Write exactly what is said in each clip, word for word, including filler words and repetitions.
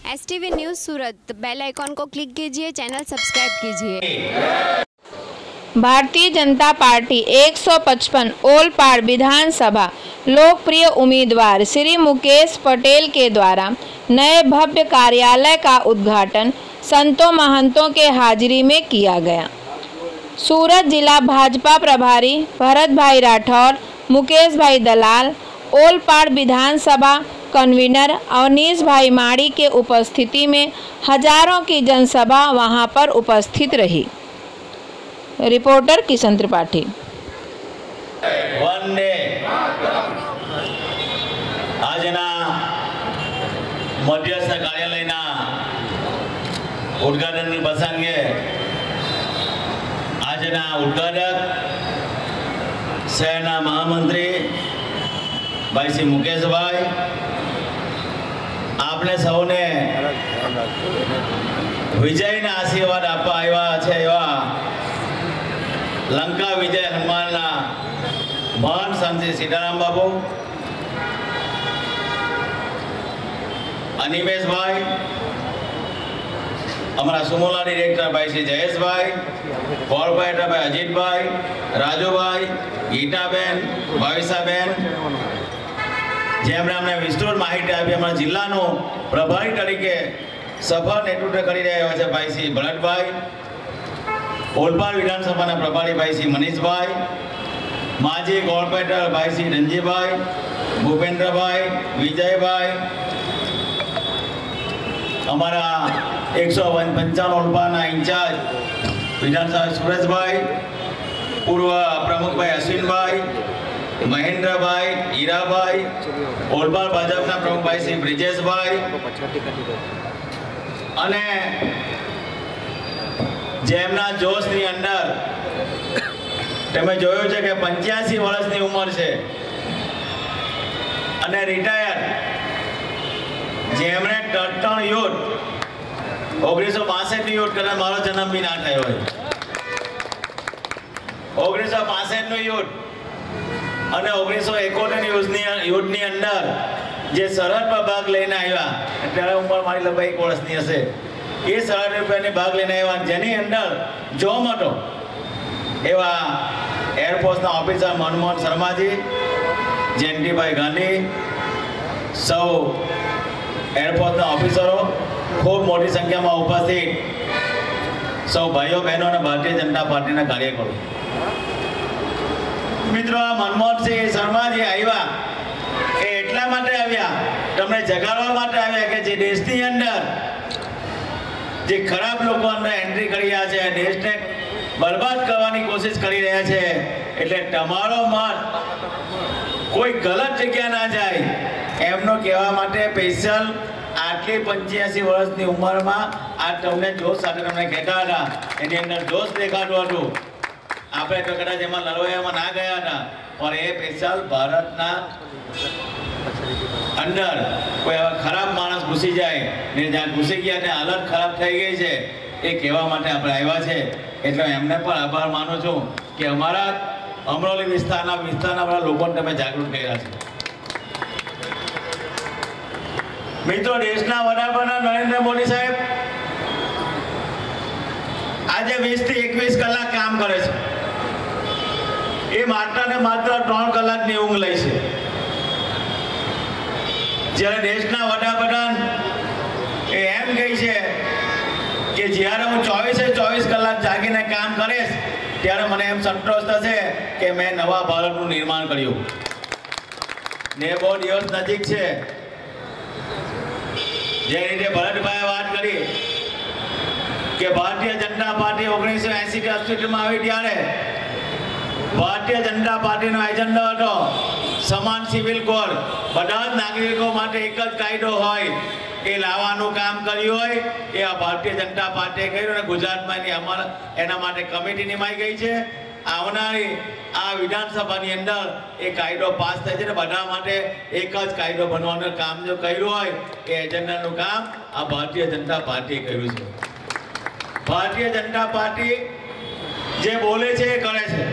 STV news Surat, bell icon को click कीजिए, channel subscribe कीजिए। भारतीय जनता पार्टी एक सौ पचपन ओलपाड़ विधानसभा लोकप्रिय उम्मीदवार श्री मुकेश पटेल के द्वारा नए भव्य कार्यालय का उद्घाटन संतों महंतों के हाजिरी में किया गया। सूरत जिला भाजपा प्रभारी भरत भाई राठौर, मुकेश भाई दलाल, ओलपाड़ विधानसभा कन्वीनर अवनीश भाई माड़ी के उपस्थिति में हजारों की जनसभा वहां पर उपस्थित रही। रिपोर्टर किशन त्रिपाठी। वंदे आजना मध्यस्थ कार्यालयना उद्घाटन प्रसंगे आजना उद्घाटक शहरना महामंत्री भाई श्री मुकेश भाई, आपने सौने विजय ने आशीर्वाद आपवा आव्या छे एवा लंका विजय हनुमान महान संत श्री सीताराम बाबू, अनिमेश भाई, हमारा सुमोला डिरेक्टर भाई श्री जयेश भाई, कॉर्पोरेटर भाई अजीत भाई, राजू भाई, गीताबेन, भाविसाबेन, जेमणे अमने विस्तृत माहिती आपी अमरा जिल्लानो प्रभारी तरीके सफल नेतृत्व करी रह्या छे भाई श्री भरत भाई, ओलपाड़ विधानसभा प्रभारी भाई श्री मनीष भाई, माजी कॉर्पोरेटर भाई श्री रंजी भाई, भूपेन्द्र भाई, विजय भाई, हमारा एक सौ पंचावन ओलपाड़ इंचार्ज विधानसभा सुरेश भाई, पूर्व प्रमुख भाई अश्विन भाई, महेंद्र भाई, हीरा भाई, ओलपाड़ भाजपा प्रमुख भाई श्री ब्रिजेश भाई, अने जेमना जोशनी अंदर तमे जोयो छे के पंचासी वर्षनी उमर छे अने रिटायर जेमणे टटण युद्ध ओगनीस सौ बासठ युद्ध करे मारो जन्म भी ना थयो होय। ओगनीस सौ बासठ नो युद्ध अने ओगनीस सौ इकोतेर युद्धनी युद्धनी अंदर जे सरहद पर भाग लईने आव्या त्यारे उमर मारी लगभग एक वर्षनी हशे। ये सरहद पर भाग लईने आव्या जेनी अंदर जोम हतो एवा एरफोर्सना ऑफिसर मनमोहन शर्माजी, जयंती भाई गांधी, सौ एरफोर्सना ऑफिसरों खूब मोटी संख्या में उपस्थित सौ भाईओ बहनों ने भारतीय जनता पार्टी कार्यकरो। मित्रों, मनमोहन सिंह शर्मा जी आव्या ए एटला माटे आव्या तमने जगाडवा माटे आव्या के जे देशनी अंदर जे खराब लोको अंदर एंट्री करी रह्या छे, देशने बर्बाद करवानी कोशिश करी रह्या छे, એટલે તમારો મત કોઈ ગલત જગ્યા ના જાય એમનો કહેવા માટે સ્પેશિયલ આટલી પંચ્યાસી વર્ષની ઉંમરમાં આ તમને જોશ સાથે તમને કહેતા હતા એની અંદર જોશ દેખાતું હતું। આપણે તો કદાચ એમાં લડવાયામાં ના ગયા હતા પણ એ સ્પેશિયલ ભારતના અંદર કોઈ આવા ખરાબ માણસ ઘૂસી જાય ને જ્યાં ઘૂસી ગયા ત્યાં હાલત ખરાબ થઈ ગઈ છે એ કહેવા માટે આપણે આવ્યા છે। એટલે એમને પણ આભાર માનું છું કે અમારા અમરોલી વિસ્તારના વિસ્તારના બધા લોકોને તમે જાગૃત કર્યા છે। મિત્રો, દેશના વડાપ્રધાન નરેન્દ્ર મોદી સાહેબ આજે વીસ થી એકવીસ કલાક કામ કરે છે, એ માત્ર ને માત્ર ત્રણ કલાકની ઊંઘ લે છે। જ્યારે દેશના વડાપ્રધાન એ એમ કહે છે કે જ્યારે હું ચોવીસે ચોવીસ કલાક જાગીને કામ કરીશ ત્યારે મને એમ સંતોષ થશે કે મેં નવા ભારતનું નિર્માણ કર્યું। ને બહુ દિવસ નજીક છે જે રીતે ભરતભાઈએ વાત કરી કે ભારતીય જનતા પાર્ટી ઓગણીસો એસી થી અસ્તિત્વમાં આવી ત્યારે ભારતીય જનતા પાર્ટીનો એજન્ડો હતો સમાન સિવિલ કોડ, બધા જ નાગરિકો માટે એક જ કાયદો હોય એ લાવવાનું કામ કર્યું હોય એ આ ભારતીય જનતા પાર્ટીએ કર્યું અને ગુજરાતમાં એની અમારા એના માટે કમિટી નિમાઈ ગઈ છે। આવનારી આ વિધાનસભાની અંદર એ કાયદો પાસ થાય છે ને બધા માટે એક જ કાયદો બનવાનું કામ જો કર્યું હોય એ એજન્ડાનું કામ આ ભારતીય જનતા પાર્ટીએ કર્યું છે। ભારતીય જનતા પાર્ટી જે બોલે છે એ કરે છે।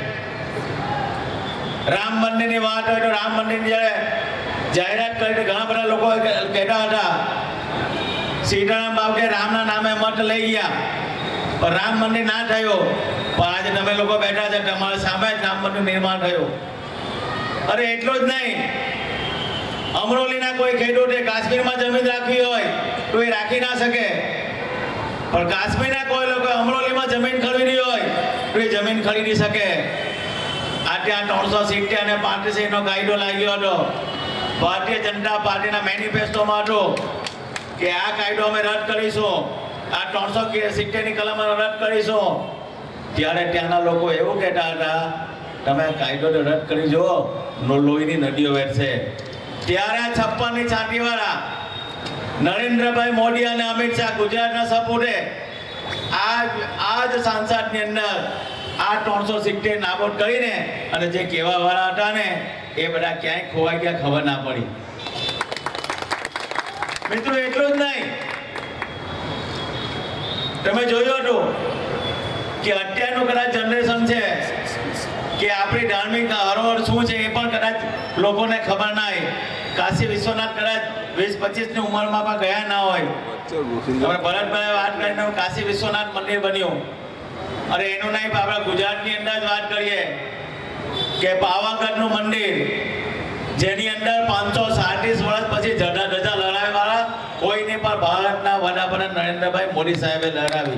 રામ મંદિરની વાત હોય તો રામ મંદિરની જ્યારે જાહેરાત કરી ઘણા બધા લોકો કહેતા હતા સીતારામ બાપુ કે રામના નામે મત લઈ ગયા, પણ રામ મંદિર ના થયું. પણ આજે તમે લોકો બેઠા છે, તમારા સામે જ રામ મંદિર નિર્માણ થયું. અરે એટલું જ નહીં, અમરોલીના કોઈ ખેડૂતે કાશ્મીરમાં જમીન રાખવી હોય તો એ રાખી ના શકે, પણ કાશ્મીરના કોઈ લોકો અમરોલીમાં જમીન ખરીદી હોય તો એ જમીન ખરીદી શકે. આ ત્યાં ત્રણસો સિત્તેર અને પાંત્રીસ નો કાયદો લાગ્યો હતો. ભારતીય જનતા પાર્ટીના મેનિફેસ્ટોમાં હતો કે આ કાયદો અમે રદ કરીશું, આ ત્રણસો સિત્તેર ની કલમ રદ કરીશું. ત્યારે ત્યાંના લોકો એવું કહેતા હતા, તમે કાયદો રદ કરી જુઓ, લોહીની નદીઓ વહેશે. ત્યારે આ છપ્પન ની છાતી વાળા નરેન્દ્રભાઈ મોદી અને અમિત શાહ ગુજરાતના સપોર્ટે આજ આજ સાંસદની અંદર આ ત્રણસો સિત્તેર નાબૂદ કરીને અને જે કહેવા વાળા હતા ને એ બધા ક્યાંય ખોવાઈ ગયા, ખબર ના પડી. મિત્રો એટલું જ નહીં, તમે જોયું હતું કે અત્યારનું કદાચ જનરેશન છે કે આપણી ધાર્મિક હરોળ શું છે એ પણ કદાચ લોકોને ખબર ના હોય. કાશી વિશ્વનાથ કદાચ વીસ પચીસ ની ઉંમરમાં પણ ગયા ના હોય. હવે ભરતભાઈ વાત કરીને કાશી વિશ્વનાથ મંદિર બન્યું. અરે એનું નહીં, આપણા ગુજરાતની અંદર જ વાત કરીએ કે પાવાગઢનું મંદિર, જેની અંદર પાંચસો સાડત્રીસ વર્ષ પછી ધજા ધજા લડાવી વાળા કોઈને પણ ભારતના વડાપ્રધાન નરેન્દ્રભાઈ મોદી સાહેબે લડાવી.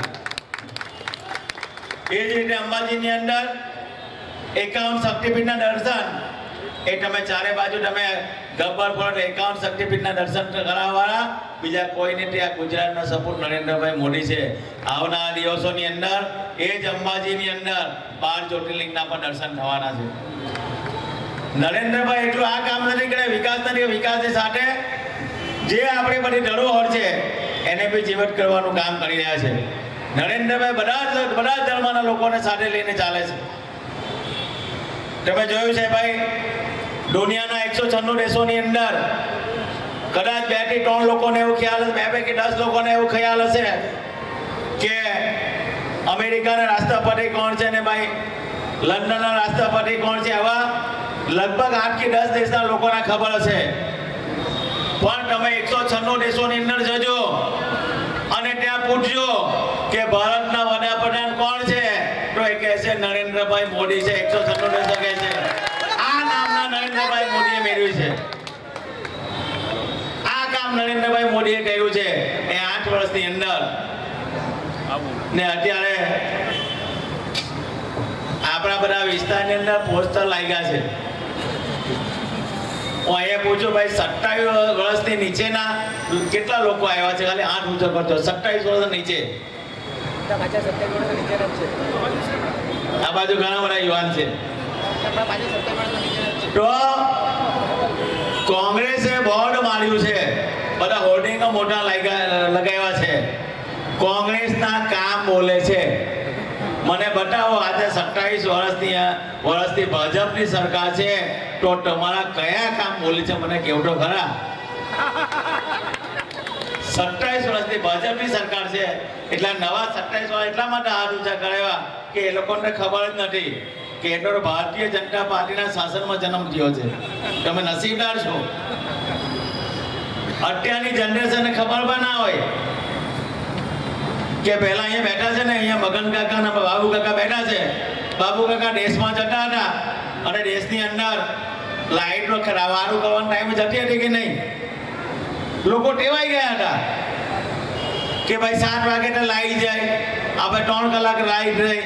એ જ રીતે અંબાજીની અંદર એકાવન શક્તિપીઠના દર્શન, એ તમે ચારે બાજુ તમે ગબ્બર પર એકાવન શક્તિપીઠના દર્શન કરાવવાળા બીજા કોઈ નથી, આ ગુજરાતના સપૂત નરેન્દ્રભાઈ મોદી છે. આવનારા દિવસોની અંદર એ જ અંબાજીની અંદર બાર જ્યોતિર્લિંગના પણ દર્શન થવાના છે. નરેન્દ્રભાઈ એટલું આ કામ નથી કરે, વિકાસ નથી, વિકાસની સાથે જે આપણી બધી ધરોહર છે એને બી જીવત કરવાનું કામ કરી રહ્યા છે. નરેન્દ્રભાઈ બધા જ બધા જ ધર્મના લોકોને સાથે લઈને ચાલે છે. તમે જોયું છે ભાઈ, દુનિયાના એકસો છન્નું દેશોની અંદર કદાચ બે થી ત્રણ લોકોને એવું ખ્યાલ હશે, બે પૈકી દસ લોકોને એવું ખ્યાલ હશે કે અમેરિકાના રાષ્ટ્રપતિ કોણ છે ને ભાઈ લંડનના રાષ્ટ્રપતિ કોણ છે. આવા લગભગ આઠ થી દસ દેશના લોકોને ખબર હશે. પણ તમે એકસો છન્નું દેશોની અંદર જજો અને ત્યાં પૂછજો કે ભારતના વડાપ્રધાન કોણ છે, તો એ કહે છે નરેન્દ્રભાઈ મોદી છે. એકસો છન્નું દેશો કહે છે આ નામના નરેન્દ્રભાઈ મોદીએ મેળવ્યું છે. આ કામ નરેન્દ્રભાઈ મોદીએ કર્યું છે એ આઠ વર્ષની અંદર. ને અત્યારે આપણા બધા વિસ્તારની અંદર પોસ્ટર લાગ્યા છે. હું અહીંયા પૂછું ભાઈ, સત્તાવીસ વર્ષથી નીચેના કેટલા લોકો આવ્યા છે? ખાલી આઠ ઊંચો કરતો, સત્તાવીસ વર્ષ નીચે. આ બાજુ ઘણા બધા યુવાન છે. તો કોંગ્રેસે બોર્ડ માર્યું છે, બધા હોર્ડિંગો મોટા લગાવ્યા છે. કોંગ્રેસના કામ બોલે છે. મને બતાવો આજે સત્તાવીસ વર્ષની વર્ષથી ભાજપની સરકાર છે, તો તમારા કયા કામ બોલે છે મને કેવું તો ખરા. સત્તાવીસ વર્ષથી ભાજપની સરકાર છે એટલે નવા સત્તાવીસ વર્ષ એટલા માટે હાથ ઊંચા કરાવ્યા કે એ લોકોને ખબર જ નથી કે એટલો ભારતીય જનતા પાર્ટીના શાસનમાં જન્મ થયો છે. તમે નસીબદાર છો. અત્યારની જનરેશનને ખબર પણ ના હોય કે પહેલા અહીંયા બેઠા છે ને, અહીંયા મગન કાકા અને બાબુ કાકા બેઠા છે. બાબુ કાકા દેશમાં જતા હતા અને દેશની અંદર લાઈટનો વારું કરવાનો ટાઈમ જતી હતી કે નહીં, લોકો ટેવાઈ ગયા હતા કે ભાઈ સાત વાગે તો લાઈટ જાય, આપણે ત્રણ કલાક લાઈટ રહી.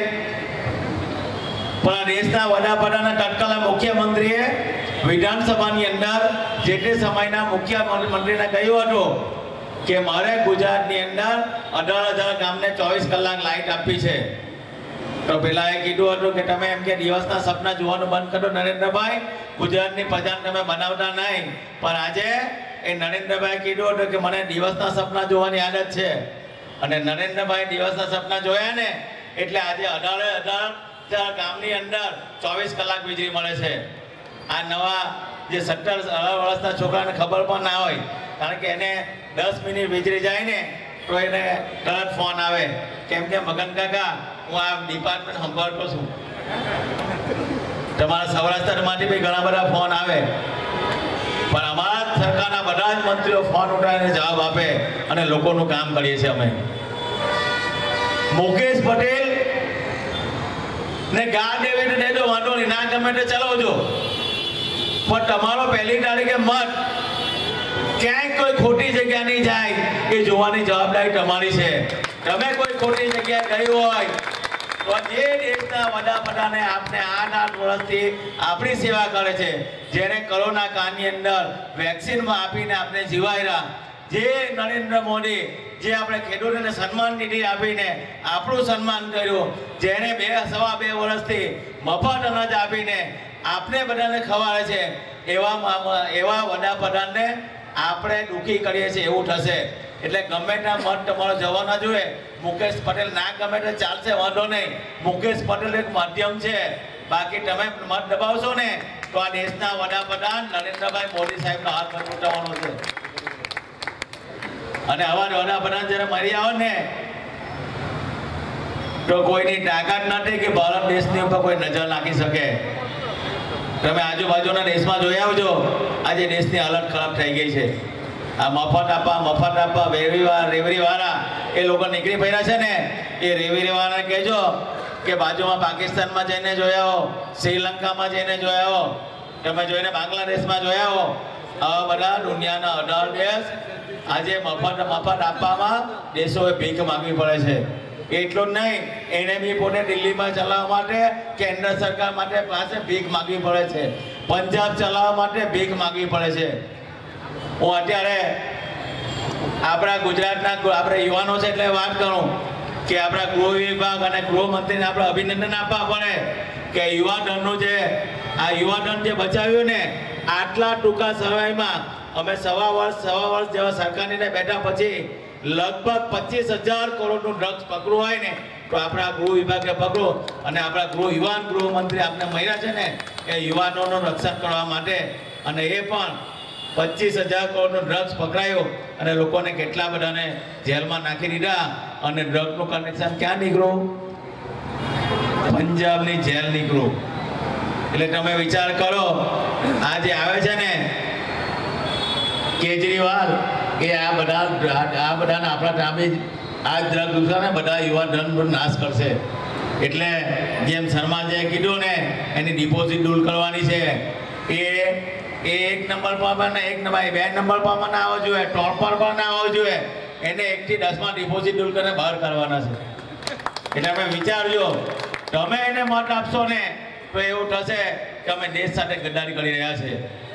પણ આ દેશના વડાપ્રધાન તત્કાલીન મુખ્યમંત્રીએ વિધાનસભાની અંદર જે તે સમયના મુખ્યમંત્રીને કહ્યું હતું કે મારે ગુજરાતની અંદર અઢાર હજાર ગામને ચોવીસ કલાક લાઈટ આપી છે. તો પેલા એ કીધું હતું કે તમે એમ કે દિવસના સપના જોવાનું બંધ કરો નરેન્દ્રભાઈ, ગુજરાતની પ્રજાને તમે બનાવતા નહીં. પણ આજે એ નરેન્દ્રભાઈ કીધું હતું કે મને દિવસના સપના જોવાની આદત છે. અને નરેન્દ્રભાઈ દિવસના સપના જોયા ને એટલે આજે અઢાર અઢાર હજાર ગામની અંદર ચોવીસ કલાક વીજળી મળે છે. આ નવા જે સત્તર અઢાર વર્ષના છોકરાને ખબર પણ ના હોય, કારણ કે એને દસ મિનિટ વીજળી જાય ને તો એને તરત ફોન આવે કેમ કે મગન કાકા હું આ ડિપાર્ટમેન્ટ સંભાળતો છું. તમારા સૌરાષ્ટ્રમાંથી બી ઘણા બધા ફોન આવે, પણ અમારા સરકારના બધા જ મંત્રીઓ ફોન ઉઠાવીને જવાબ આપે અને લોકોનું કામ કરીએ છીએ અમે. મુકેશ પટેલ ને ગાર્ડ એવી દે દો, વાંધો નહીં, ના ગમે તે ચલાવજો, પણ તમારો પહેલી તારીખે મત ક્યાંય કોઈ ખોટી જગ્યા નહીં જાય એ જોવાની જવાબદારી તમારી છે. તમે કોઈ ખોટી જગ્યાએ ગઈ હોય તો જે દેશના વડાપ્રધાને આપને આઠ આઠ વર્ષથી આપણી સેવા કરે છે, જેને કોરોના કાળની અંદર વેક્સિનમાં આપીને આપણે જીવાયરા, જે નરેન્દ્ર મોદી જે આપણે ખેડૂતોને સન્માન નિધિ આપીને આપણું સન્માન કર્યું, જેને બે સવા બે વર્ષથી મફત અનાજ આપીને આપણે બધાને ખવાડે છે, એવા એવા વડાપ્રધાનને આપણે દુઃખી કરીએ છીએ એવું થશે. એટલે ગમે ત્યાં મત તમારો જવા ના જોઈએ. મુકેશ પટેલ ના ગમે તે ચાલશે, વાંધો નહીં, મુકેશ પટેલ એક માધ્યમ છે. બાકી તમે મત દબાવશો ને તો આ દેશના વડાપ્રધાન નરેન્દ્રભાઈ મોદી સાહેબનો હાથ પર ઉઠાવવાનો છે. અને આવા વડાપ્રધાન જ્યારે મરી આવે ને તો કોઈની તાકાત નથી કે ભારત દેશની ઉપર કોઈ નજર નાખી શકે. તમે આજુબાજુના દેશમાં જોઈ આવજો, આજે દેશની હાલત ખરાબ થઈ ગઈ છે. આ મફત આપવા મફત આપવા રેવરીવા રેવરીવાળા એ લોકો નીકળી પડ્યા છે ને, એ રેવરીવાળાને કહેજો કે બાજુમાં પાકિસ્તાનમાં જઈને જોયા હો, શ્રીલંકામાં જઈને જોયા હો, તમે જોઈને બાંગ્લાદેશમાં જોયા હો. આવા બધા દુનિયાના અઢાર દેશ આજે મફત મફત આપવામાં દેશોએ ભીખ માંગવી પડે છે. એટલું જ નહીં, એને બી પોતે દિલ્હીમાં ચલાવવા માટે કેન્દ્ર સરકાર માટે પાસે ભીખ માંગવી પડે છે, પંજાબ ચલાવવા માટે ભીખ માંગવી પડે છે. હું અત્યારે આપણા ગુજરાતના આપણે યુવાનો છે એટલે વાત કરું કે આપણા ગૃહ વિભાગ અને ગૃહમંત્રીને આપણે અભિનંદન આપવા પડે કે યુવાધનનું જે આ યુવાધન જે બચાવ્યું ને આટલા ટૂંકા સમયમાં. અમે સવા વર્ષ સવા વર્ષ જેવા સરકારની બેઠા પછી લગભગ પચીસ હજાર કરોડનું ડ્રગ્સ પકડવું હોય ને તો આપણા ગૃહ વિભાગે પકડો. અને આપણા ગૃહ યુવાન ગૃહમંત્રી આપણે મળ્યા છે ને એ યુવાનોનું રક્ષણ કરવા માટે, અને એ પણ પચીસ હજાર કરોડનું ડ્રગ્સ પકડાયો અને લોકોને કેટલા બધાને જેલમાં નાખી દીધા. અને ડ્રગનું કનેક્શન ક્યાં નીકળ્યું? પંજાબની જેલ નીકળ્યું. એટલે તમે વિચાર કરો, આ જે આવે છે ને કેજરીવાલ, એ આ બધા આ બધાને આપણા ટામે આ ડ્રગ દુકાને બધા યુવા ધનનો નાશ કરશે. એટલે જેમ શર્માજીએ કીધું ને એની ડિપોઝિટ દૂર કરવાની છે. એ એ એક નંબર પર ને એક નંબર બે નંબર પર ના આવવો જોઈએ, ત્રણ પર પણ ના આવવો જોઈએ. એને એકથી દસમાં ડિપોઝિટ દૂર કરીને બહાર કરવાના છે. એટલે અમે વિચારજો, તમે એને મત આપશો ને તો એવું થશે કે અમે દેશ સાથે ગદ્દારી કરી રહ્યા છે.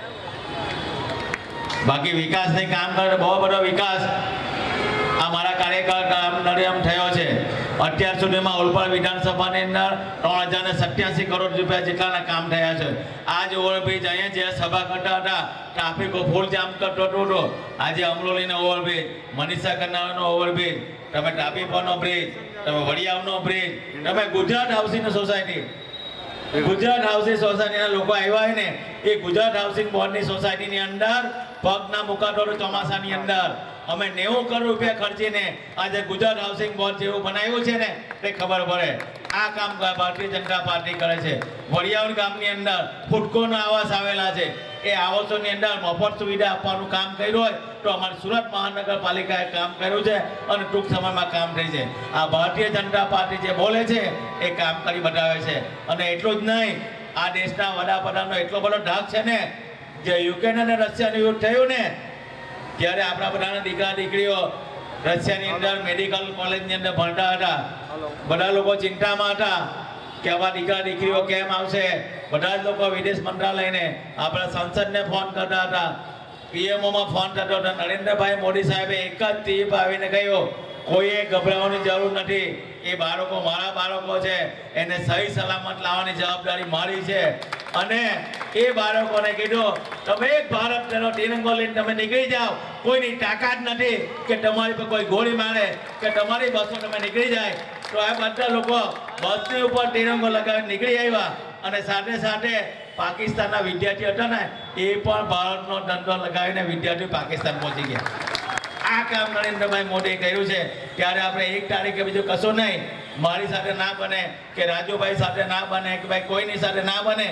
બાકી વિકાસની કામ કરે, બહુ બધો વિકાસ આ મારા કાર્યકાળ કામ નરેમ થયો છે. અત્યાર સુધીમાં ઓલપાડ વિધાનસભાની અંદર ત્રણ હજાર ને સત્યાસી કરોડ રૂપિયા જેટલાના કામ થયા છે. આજ ઓવરબ્રિજ અહીંયા જે સભા કરતા હતા ટ્રાફિકો ફૂલ જામ કરતો હતો, આજે અમરોલીનો ઓવરબ્રિજ, મનીષા કરનાળાનો ઓવરબ્રિજ, તમે ટાપી પરનો બ્રિજ, તમે વડિયાવનો બ્રિજ, તમે Gujarat housing society Gujarat housing સોસાયટીના લોકો આવ્યા હોય ને એ ગુજરાત હાઉસિંગ બોર્ડની સોસાયટીની અંદર પગ ના મુકાતો ચોમાસાની અંદર અમે નેવું કરોડ રૂપિયા ખર્ચીને આજે ગુજરાત હાઉસિંગ બોર્ડ જેવું બનાવ્યું છે ને તે ખબર પડે. આ કામ ભારતીય જનતા પાર્ટી કરે છે. વડિયાવડ ગામની અંદર ફૂટકોના આવાસ આવેલા છે. એ આવાસોની અંદર મફત સુવિધા આપવાનું કામ કર્યું હોય તો અમારી સુરત મહાનગરપાલિકાએ કામ કર્યું છે અને ટૂંક સમયમાં કામ થઈ છે. આ ભારતીય જનતા પાર્ટી જે બોલે છે એ કામ કરી બતાવે છે. અને એટલું જ નહીં, આ દેશના વડાપ્રધાનનો એટલો બધો ધાક છે ને, જે યુક્રેન અને રશિયાનું યુદ્ધ થયું ને ત્યારે આપણા બધાના દીકરા દીકરીઓ રશિયાની અંદર મેડિકલ કોલેજની અંદર ભણતા હતા. બધા લોકો ચિંતામાં હતા કે આવા દીકરા દીકરીઓ કેમ આવશે. બધા જ લોકો વિદેશ મંત્રાલયને આપણા સંસદને ફોન કરતા હતા, પીએમઓમાં ફોન કરતો હતો. નરેન્દ્રભાઈ મોદી સાહેબે એક જ ટીપ આવીને કહ્યું કોઈએ ગભરાવાની જરૂર નથી. એ બાળકો મારા બાળકો છે, એને સહી સલામત લાવવાની જવાબદારી મારી છે. અને એ બાળકોને કીધું તમે એક ભારત તેનો તિરંગો લઈને તમે નીકળી જાઓ, કોઈની તાકાત નથી કે તમારી પર કોઈ ગોળી મારે કે તમારી બસો તમે નીકળી જાય. તો આ બધા લોકો બસની ઉપર તિરંગો લગાવીને નીકળી આવ્યા. અને સાથે સાથે પાકિસ્તાનના વિદ્યાર્થીઓ હતા ને એ પણ ભારતનો દંડો લગાવીને વિદ્યાર્થીઓ પાકિસ્તાન પહોંચી ગયા. આ કામ નરેન્દ્રભાઈ મોદીએ કર્યું છે. ત્યારે આપણે એક તારીખે બીજું કશું નહીં, મારી સાથે ના બને કે રાજુભાઈ સાથે ના બને કે ભાઈ કોઈની સાથે ના બને,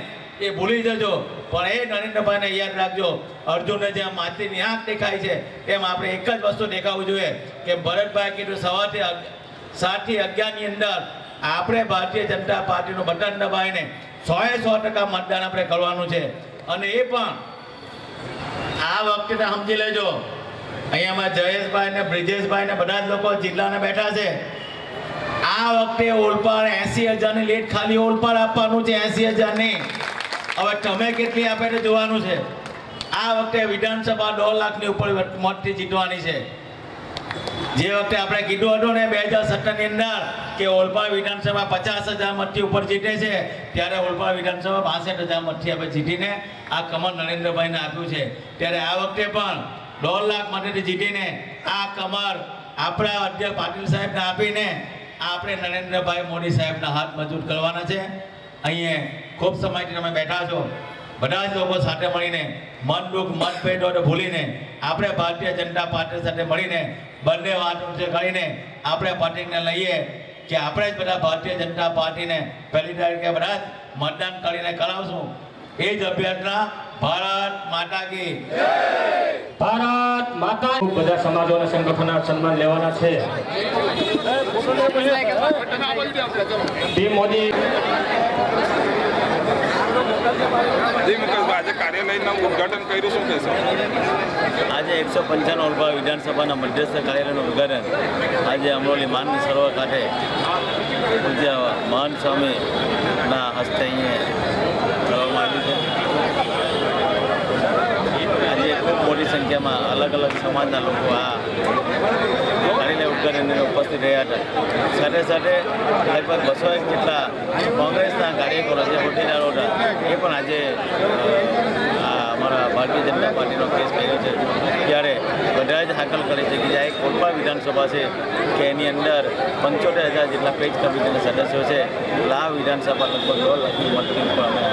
એ ભૂલી જજો, પણ એ નરેન્દ્રભાઈને યાદ રાખજો, અર્જુનને જેમ માતૃની આંખ દેખાય છે એમ આપણે એક જ વસ્તુ દેખાવું જોઈએ કે ભરતભાઈ કીધું સવારથી સાતથી અગિયારની અંદર આપણે ભારતીય જનતા પાર્ટીનું બટન દબાવીને સો એ સો ટકા મતદાન આપણે કરવાનું છે. અને એ પણ આ વખતે સમજી લેજો, અહીંયામાં જયેશભાઈ ને બ્રિજેશભાઈ ને બધા જ લોકો જિલ્લાને બેઠા છે. આ વખતે ઓલપાડ એસી હજારની લીડ ખાલી ઓલપાડ આપવાનું છે, એસી હજારની. હવે તમે કેટલી આપે તે જોવાનું છે. આ વખતે વિધાનસભા દોઢ લાખની ઉપર મતથી જીતવાની છે. જે વખતે આપણે કીધું હતું ને બે હજાર સત્તરની અંદર કે ઓલપાડ વિધાનસભા પચાસ હજાર મતથી ઉપર જીતે છે, ત્યારે ઓલપાડ વિધાનસભા બાસઠ હજાર મતથી આપણે જીતીને આ કમર નરેન્દ્રભાઈને આપ્યું છે. ત્યારે આ વખતે પણ દોઢ લાખ મતથી જીતીને આ કમર આપણા અધ્યક્ષ પાટીલ સાહેબને આપીને આપણે નરેન્દ્રભાઈ મોદી સાહેબના હાથ મજબૂત કરવાના છે. અહીંયા ખૂબ સમયથી તમે બેઠા છો, બધા જ લોકો સાથે મળીને મન દુઃખ મતભેદો ભૂલીને આપણે ભારતીય જનતા પાર્ટી સાથે મળીને બંને વાતો કરીને આપણે પાર્ટીને લઈએ કે આપણે જ બધા ભારતીય જનતા પાર્ટીને પહેલી તારીખે બધા જ મતદાન કરીને કરાવશું. એ જ અભ્યર્થના ભારત માતા કી જય. ભારત માતા. બધા સમાજો અને સંગઠનના સન્માન લેવાના છે. મોદી આજે કાર્યાલયનું ઉદ્ઘાટન કર્યું, શું કહેશો? આજે એકસો પંચાણું ઓલપાડ વિધાનસભાના મધ્યસ્થ કાર્યાલયનું ઉદ્ઘાટન આજે અમરોલી માનની સરોવર કાંઠે પૂજ્ય મહંત સ્વામીના હસ્તે અહીંયા કરવામાં આવ્યું છે. આજે ખૂબ મોટી સંખ્યામાં અલગ અલગ સમાજના લોકો આ કાર્યાલય ઉદ્ઘાટનને ઉપસ્થિત રહ્યા હતા. સાથે સાથે લગભગ બસો એક જેટલા કોંગ્રેસના કાર્યકરો જે હોદ્દેદારો હતા એ પણ આજે અમારા ભારતીય જનતા પાર્ટીનો કેસ કર્યો છે. ત્યારે બધા જ હાકલ કરે છે કે જે એક ઓલપાડ વિધાનસભા છે કે એની અંદર પંચોતેર હજાર જેટલા પેજ કમિટીના સદસ્યો છે. આ વિધાનસભા લગભગ દોઢ લાખની મતની ઉપર અમે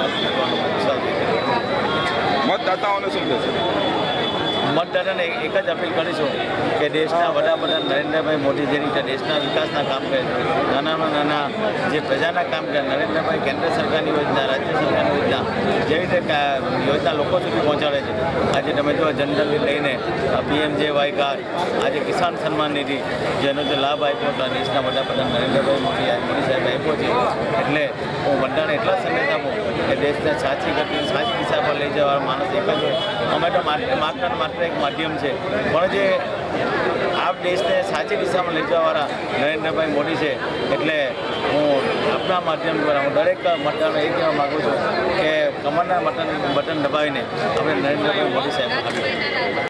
મતદાતાઓને શું કહેશે? મતદાતાને એક જ અપીલ કરીશું કે દેશના વડાપ્રધાન નરેન્દ્રભાઈ મોદી જે રીતે દેશના વિકાસના કામ કરે છે, નાનામાં નાના જે પ્રજાના કામ કરે, નરેન્દ્રભાઈ કેન્દ્ર સરકારની યોજના, રાજ્ય સરકારની યોજના જે રીતે યોજના લોકો સુધી પહોંચાડે છે. આજે તમે જો જનધનથી લઈને પીએમ જે વાય કાર્ડ, આજે કિસાન સન્માન નિધિ જેનો જે લાભ આપ્યો હતો દેશના વડાપ્રધાન નરેન્દ્રભાઈ મોદી મોદી સાહેબ આપ્યો છે. એટલે હું બધાને એટલા સંદેશ આપું કે દેશને સાચી ગતિ સાચી દિશા પર લઈ જવા માણસ એક જ હોય. અમે તો માત્ર માત્ર એક માધ્યમ છે, પણ જે આ દેશને સાચી દિશામાં લઈ જવાવાળા નરેન્દ્રભાઈ મોદી છે. એટલે હું આપણા માધ્યમ દ્વારા હું દરેક મતદારોને એ કહેવા માગું છું કે કમરના બટન બટન દબાવીને આપણે નરેન્દ્રભાઈ મોદી સાહેબ